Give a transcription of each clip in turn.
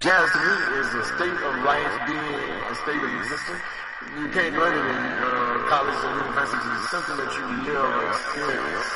Jazz to me is a state of life, being a state of existence. You can't learn it in college or university. It's something that you live or experience.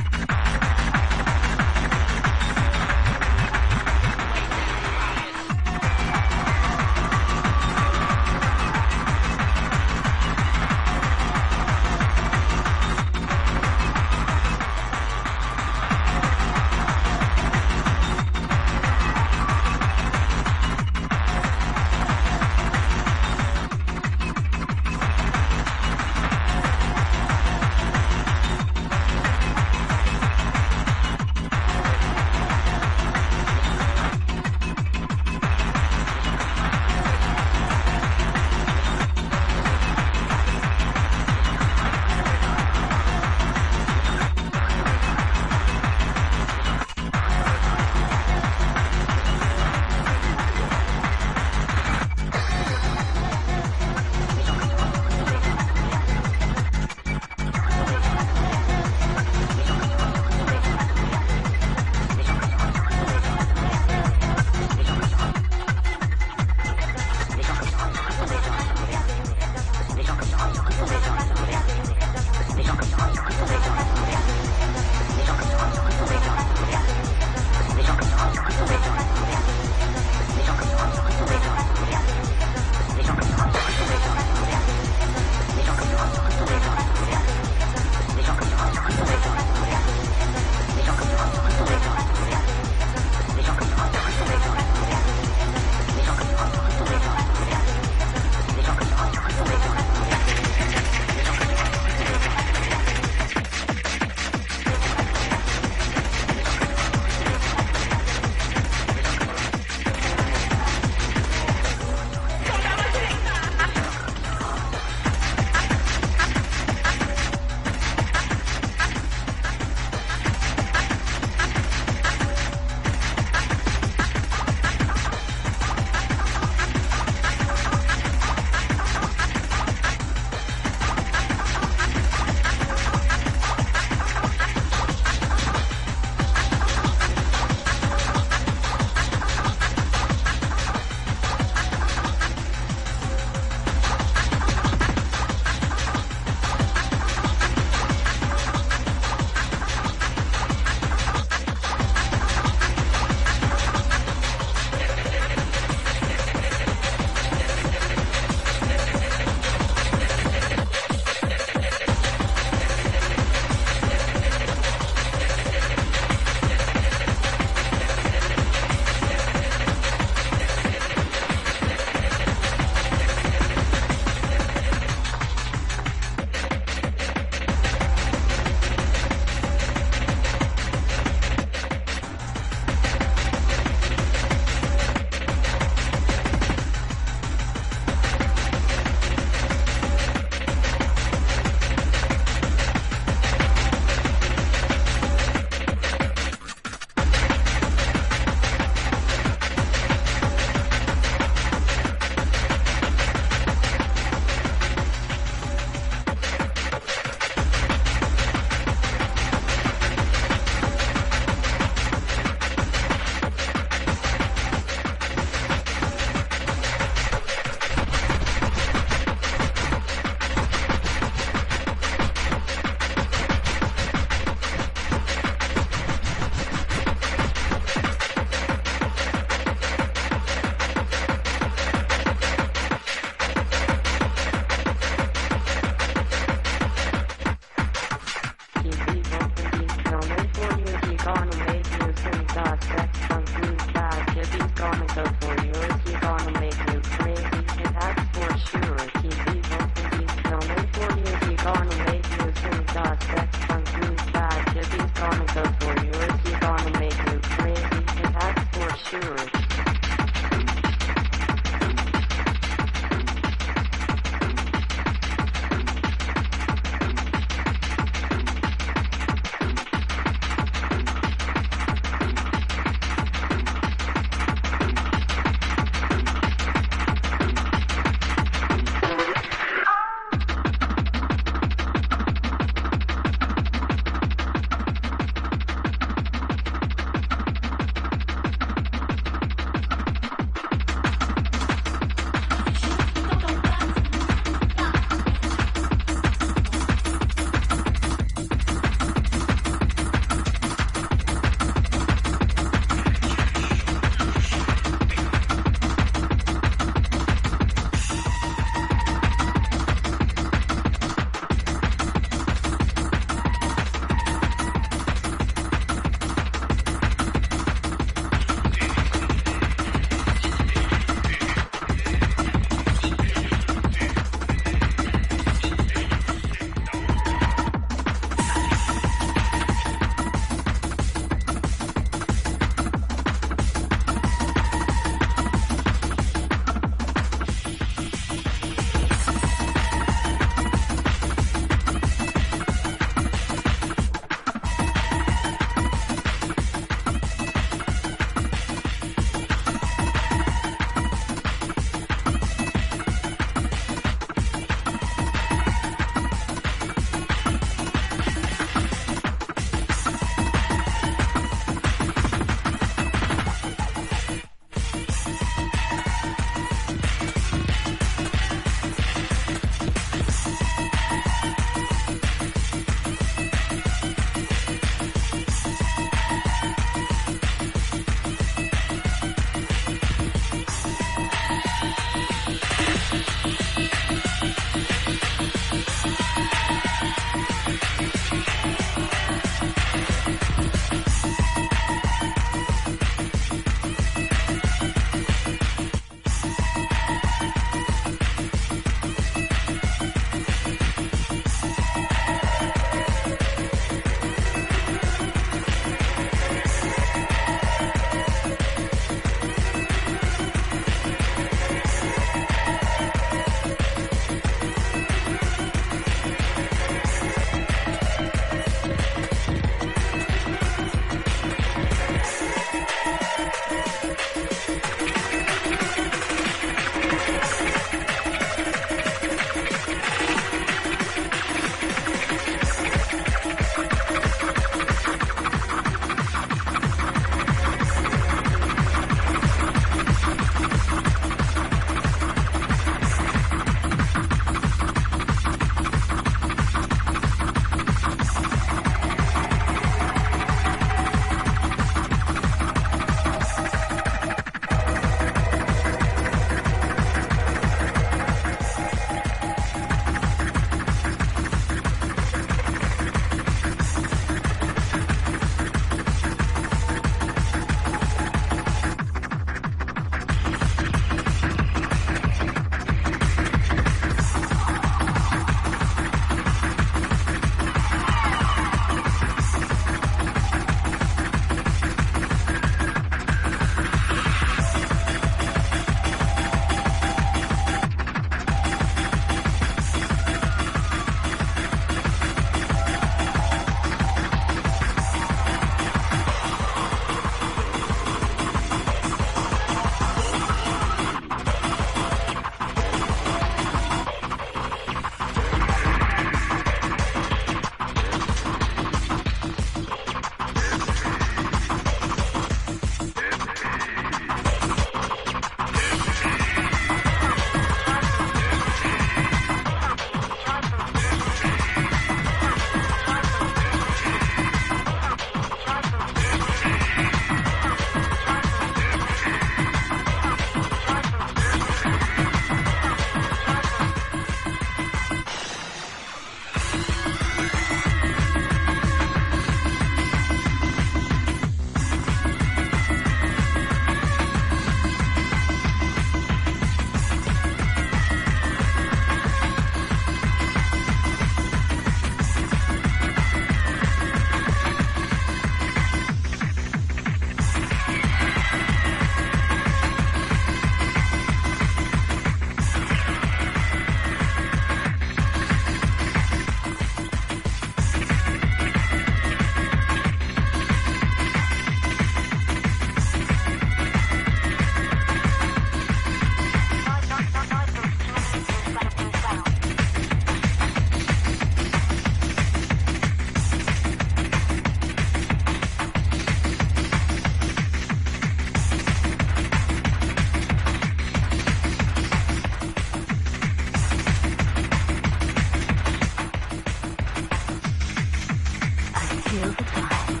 Feel the vibe.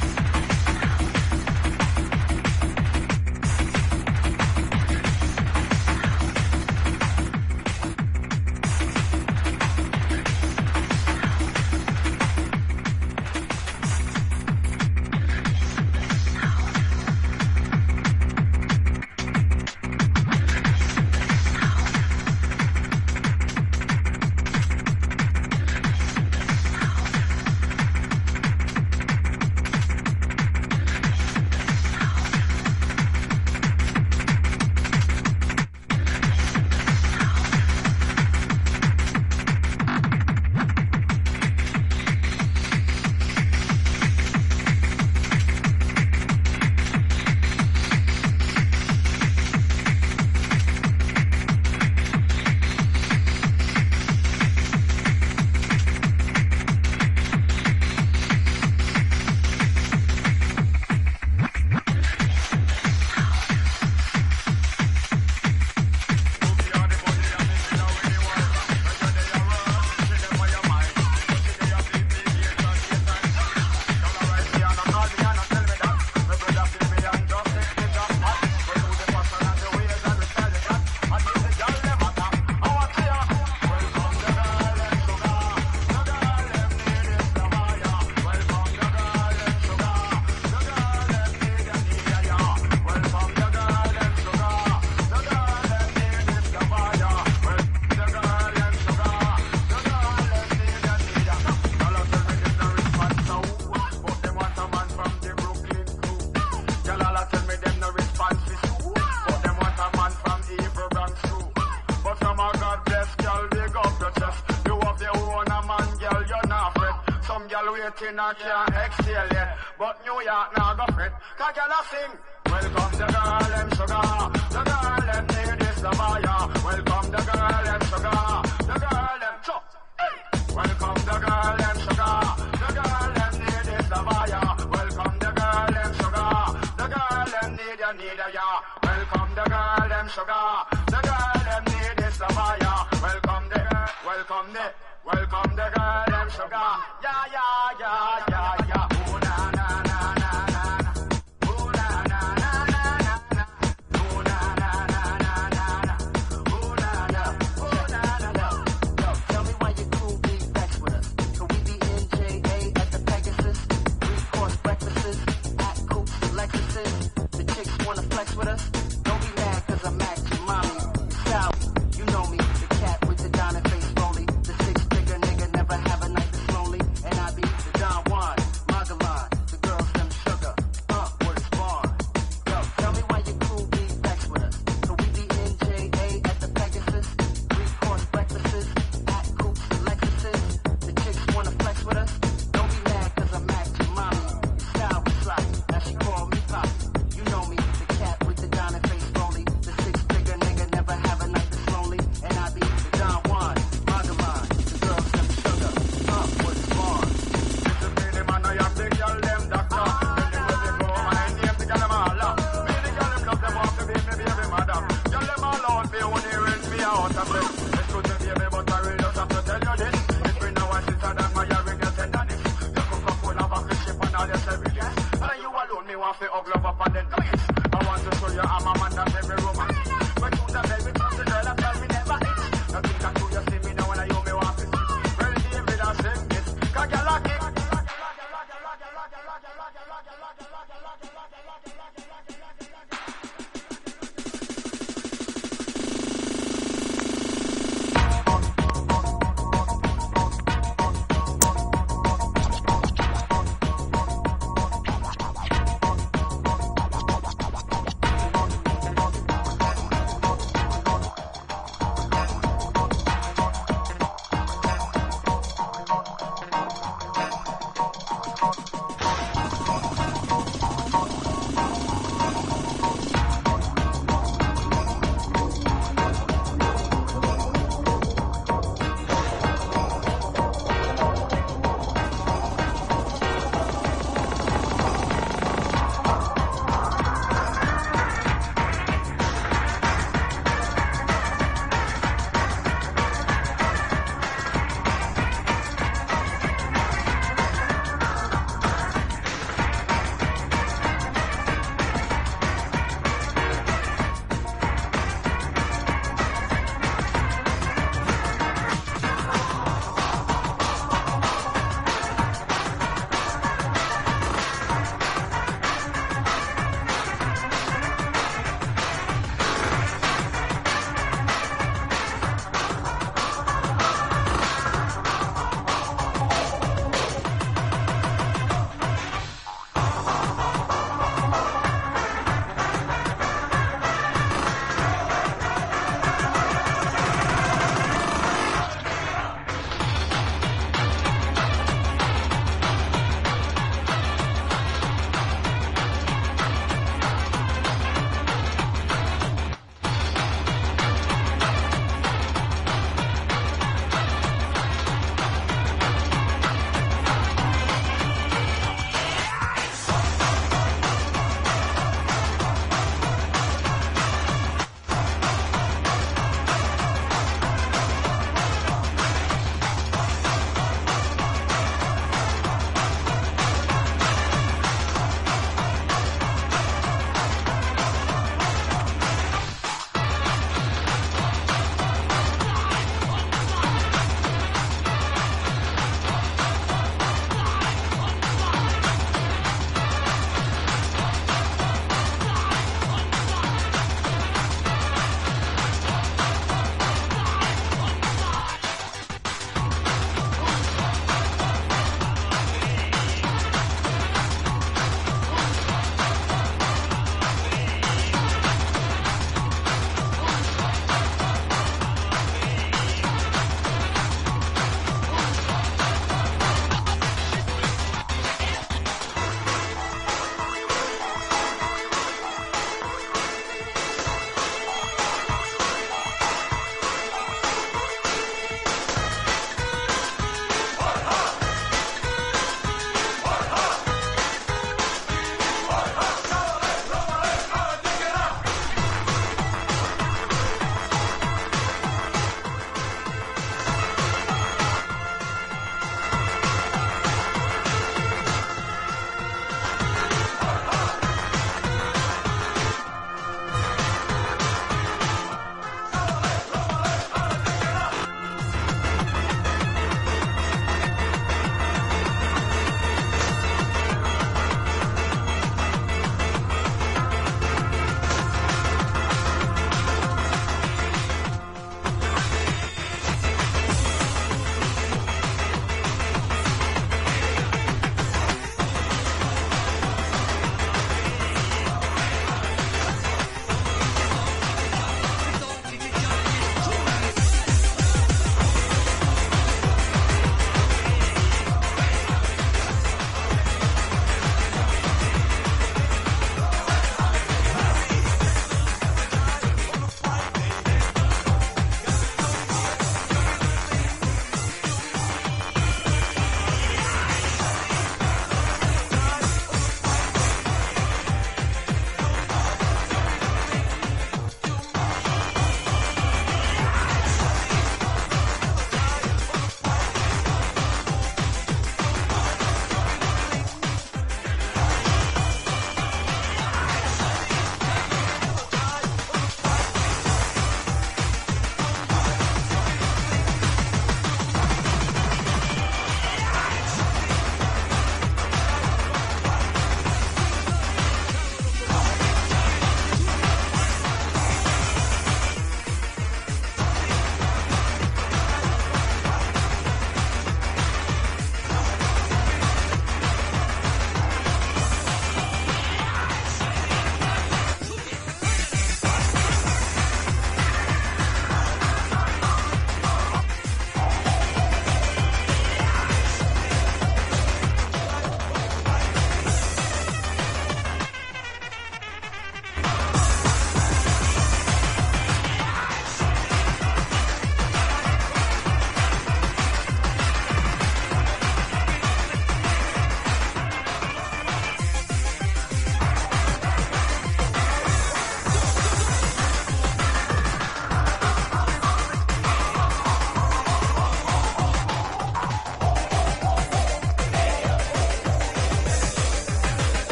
waiting, I can't exhale yet. But New York now go fret. Cause girl I sing. Welcome the girl and sugar. The girl and need is the buyer. Welcome the girl and sugar. The girl and chop. Welcome the girl and sugar. The girl and need is the buyer. Welcome the girl and sugar. The girl and need ya. Welcome the girl and sugar. The girl and need is the buyer. Welcome the girl. Welcome the girl and sugar. Yeah. Ooh, na, na, na, na, na. Ooh, na, na, na, na, na. Ooh, na, na, na, na, na. Ooh, na, na, ooh, na, na, na. Yo, tell me why your crew be vexed with us. Could we be in JA at the Pegasus? 3-course breakfasts at Coops and Lexuses. The chicks wanna flex with us. Don't be mad 'cause I'm at your mommy. Sal, you know me, the cat with the diamond face rolly. The six-figure nigga never have a night that's lonely. And I be the Don Juan, Magellan, the girls them sugar. What is born? Yo, tell me why your crew be vexed with us. Could we be in JA at the Pegasus? 3-course breakfasts at Coops and Lexuses. The chicks wanna flex with us. Don't be mad 'cause I'm at your mommy. Your style was sloppy, now she call me Poppy. You know me, the cat with the diamond face rolly. The six-figure nigga never have a night that's lonely. And I be the Don Juan, Magellan, the girls them sugar. What is born? This is me, the man I am, the girl them doctor. Anywhere they go, my name, the girl them all up. Me, the girl them love them off to be me baby mother. Girl them all out, me only rinse me out of it. It's good to baby, but I will just have to tell you this. It's been now and sister that my arrogance tenderness. You cook up full of a ship and all your services. And you alone, me want to hug love up and then